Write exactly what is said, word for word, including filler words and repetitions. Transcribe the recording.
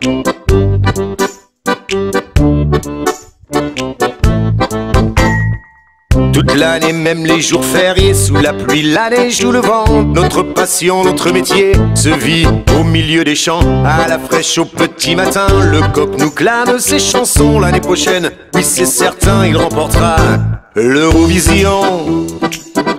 Toute l'année, même les jours fériés, sous la pluie, la neige ou le vent, notre passion, notre métier se vit au milieu des champs. À la fraîche au petit matin, le coq nous clame ses chansons. L'année prochaine, oui c'est certain, il remportera l'Eurovision.